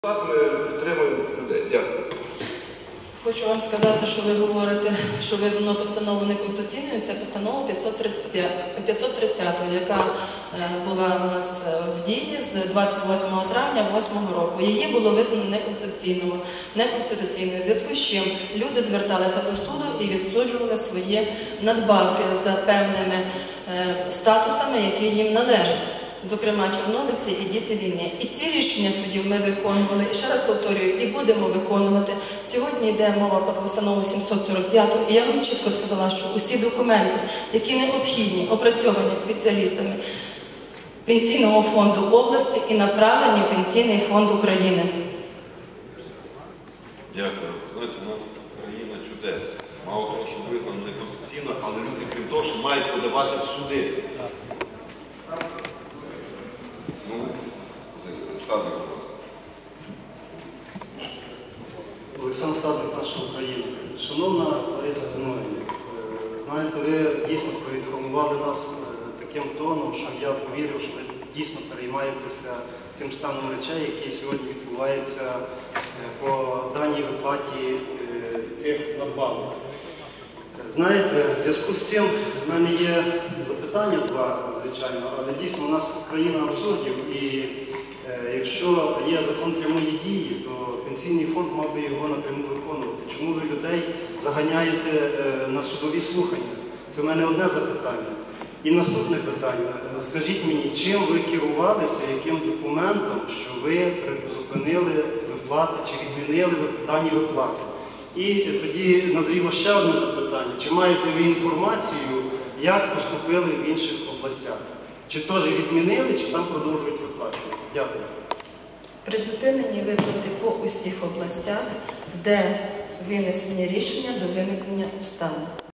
Ми підтримуємо людей. Дякую. Хочу вам сказати, що ви говорите, що визнано постанову неконституційною. Це постанова 530, яка була у нас в дії з 28 травня 2008 року. Її було визнано неконституційною, в зв'язку з чим люди зверталися до суду і відсуджували свої надбавки за певними статусами, які їм належать. Зокрема, чорнобильці і діти війни. І ці рішення судів ми виконували, і ще раз повторюю, і будемо виконувати. Сьогодні йде мова про постанову 745, і я вам чітко сказала, що усі документи, які необхідні, опрацьовані спеціалістами Пенсійного фонду області і направлені в Пенсійний фонд України. Дякую. Знаєте, у нас країна чудес. Мало того, що визнано неконституційно, але люди, крім того, що мають подавати в суди. Стадник, будь ласка. Олександр Стадник, наша Україна. Шановна Лариса Зіновіївна, знаєте, ви дійсно проінформували нас таким тоном, що я повірив, що ви дійсно переймаєтеся тим станом речей, який сьогодні відбувається по даній виплаті цих надбавок. Знаєте, в зв'язку з цим в мене є запитання два, звичайно, але дійсно у нас країна абсурдів, і якщо є закон прямої дії, то Пенсійний фонд мав би його напряму виконувати. Чому ви людей заганяєте на судові слухання? Це в мене одне запитання. І наступне питання. Скажіть мені, чим ви керувалися, яким документом, що ви зупинили виплати чи відмінили дані виплати? І тоді назріло ще одне запитання. Чи маєте ви інформацію, як поступили в інших областях? Чи теж відмінили, чи там продовжують виплачувати? Дякую. Призупинені виплати по усіх областях, де винесені рішення до виникнення обставин.